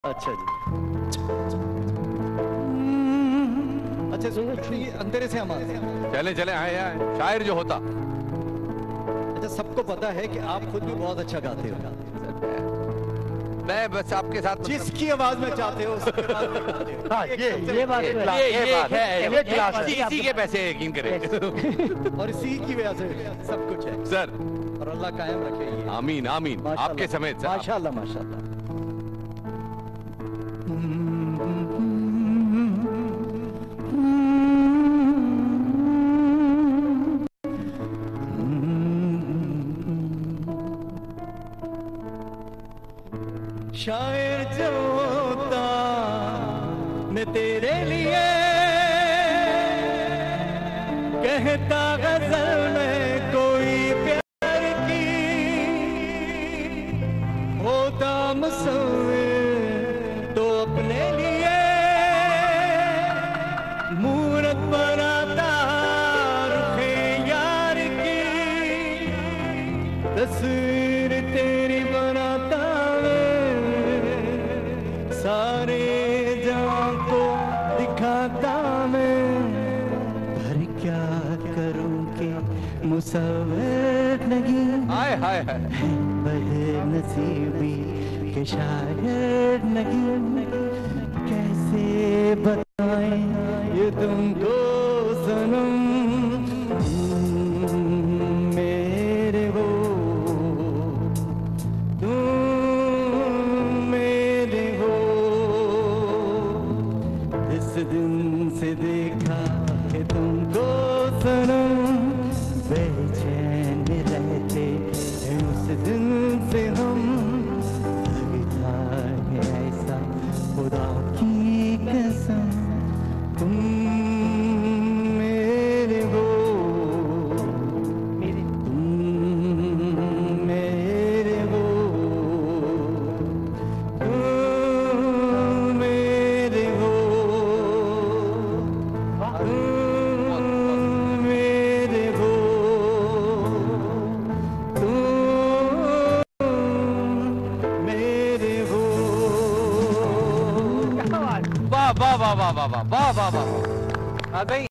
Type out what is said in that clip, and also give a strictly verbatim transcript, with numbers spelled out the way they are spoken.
अच्छा जी। अच्छा सुनो, ये अंधेरे से हम आते हैं। चले चले आए आए शायर जो होता। अच्छा, सबको पता है कि आप खुद भी बहुत अच्छा गाते हो। मैं बस आपके साथ जिसकी आवाज में चाहते हो उसकी आवाज में गाते हो। हाँ, ये ये बात ये, तो- ये, ये ये बात है, ये क्लास है। इसी, इसी के पैसे यकीन करें। और इसी की वजह से सब कुछ है सर। और अल्लाह कायम रखे ये। आमीन आमीन आपके समेत सर। माशाल्लाह माशाल्लाह। शायर जो होता मैं तेरे लिए कहता गजल में कोई प्यार की, होता मुसव्विर तो अपने लिए मूरत बनाता रुखे यार की, तस्वीर तेरी बनाता सारे जहां को दिखाता मैं, पर क्या करूं कि मुसव्विर नहीं, हाय हाय हाय बदनसीबी के शायर नहीं, कैसे बताएं ये तुमको सनम, मेरे हो इस दिन से देखा कि तुमको सनम, बेचैन रहते हैं उस दिन से हम, लगता है ऐसा खुदा की कसम, तुम मेरे हो, तुम मेरे हो, तुम मेरे हो, मेरे हो, मेरे हो। वाह वाह वाह वाह वाह वाह वाह वाह वाह।